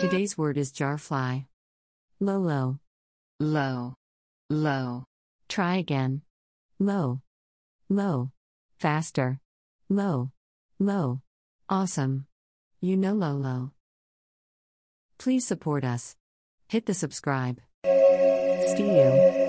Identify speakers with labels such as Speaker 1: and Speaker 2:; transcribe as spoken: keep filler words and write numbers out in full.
Speaker 1: Today's word is jarfly. Low, low.
Speaker 2: Low. Low.
Speaker 1: Try again. Low. Low. Faster. Low. Low. Awesome. You know low, low. Please support us. Hit the subscribe. See you.